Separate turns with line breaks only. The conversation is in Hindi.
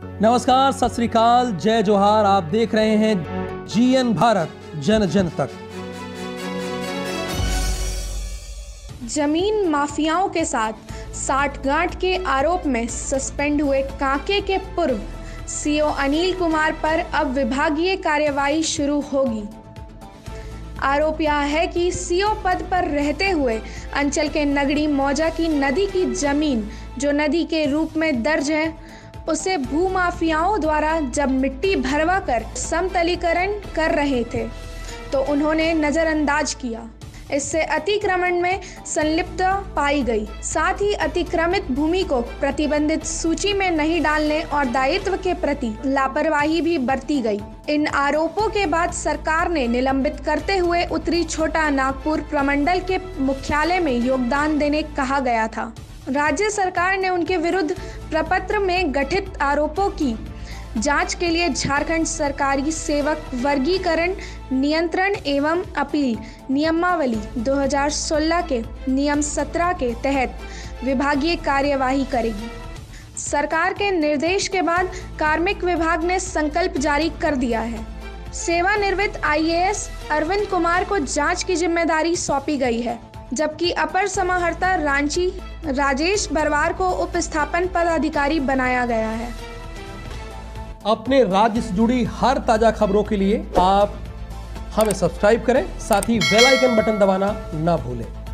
नमस्कार, सत श्री अकाल, जय जोहार। आप देख रहे हैं जीएन भारत, जन जन तक।
जमीन माफियाओं के साथ साठगांठ के आरोप में सस्पेंड हुए कांके के पूर्व सीओ अनिल कुमार पर अब विभागीय कार्यवाही शुरू होगी। आरोप यह है कि सीओ पद पर रहते हुए अंचल के नगड़ी मौजा की नदी की जमीन, जो नदी के रूप में दर्ज है, उसे भूमाफियाओं द्वारा जब मिट्टी भरवा कर समतलीकरण कर रहे थे तो उन्होंने नजरअंदाज किया। इससे अतिक्रमण में संलिप्तता पाई गई। साथ ही अतिक्रमित भूमि को प्रतिबंधित सूची में नहीं डालने और दायित्व के प्रति लापरवाही भी बरती गई। इन आरोपों के बाद सरकार ने निलंबित करते हुए उत्तरी छोटा नागपुर प्रमंडल के मुख्यालय में योगदान देने कहा गया था। राज्य सरकार ने उनके विरुद्ध प्रपत्र में गठित आरोपों की जांच के लिए झारखंड सरकारी सेवक वर्गीकरण नियंत्रण एवं अपील नियमावली 2016 के नियम 17 के तहत विभागीय कार्यवाही करेगी। सरकार के निर्देश के बाद कार्मिक विभाग ने संकल्प जारी कर दिया है। सेवानिवृत्त आईएएस अरविंद कुमार को जांच की जिम्मेदारी सौंपी गई है, जबकि अपर समाहर्ता रांची राजेश बरवार को उपस्थापन पदाधिकारी बनाया गया है।
अपने राज्य से जुड़ी हर ताजा खबरों के लिए आप हमें सब्सक्राइब करें, साथ ही बेल आइकन बटन दबाना ना भूलें।